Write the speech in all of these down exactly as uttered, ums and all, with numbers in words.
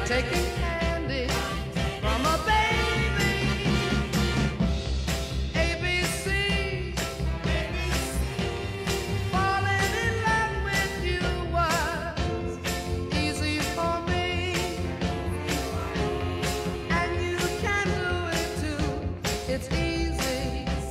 like taking candy from a baby. A B C, falling in love with you was easy for me, and you can do it too. It's easy,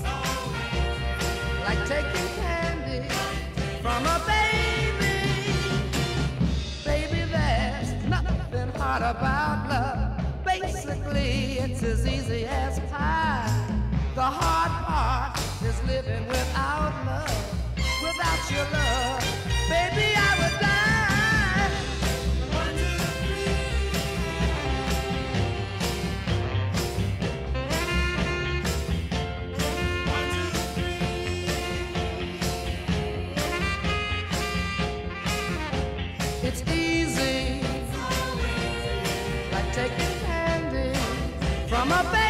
like taking candy from a baby. Baby, there's nothing hard about love. Basically, it's as easy as pie. The hard part is living without love. Without your love, baby, I would die. One, two, three. One, two, three. It's easy, like taking candy from a baby.